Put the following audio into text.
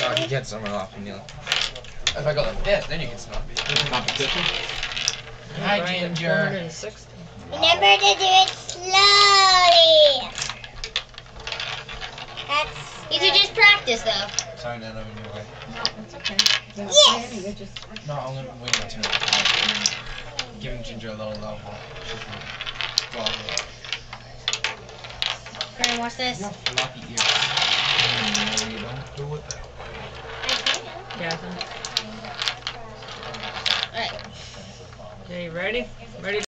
No, he gets somewhere off from Neil. If I go like this, then you can stop me. Competition? Hi, Ginger. 460. Remember to do it slowly. That's. You could just practice though. Sorry, Nana, in your way. No, it's okay. Yes. You're just... No, I'm gonna wait until giving Ginger a little level. Well, Brian, watch this. floppy ears. No, you don't do it that way. Yeah. Alright. Okay, you ready? Ready?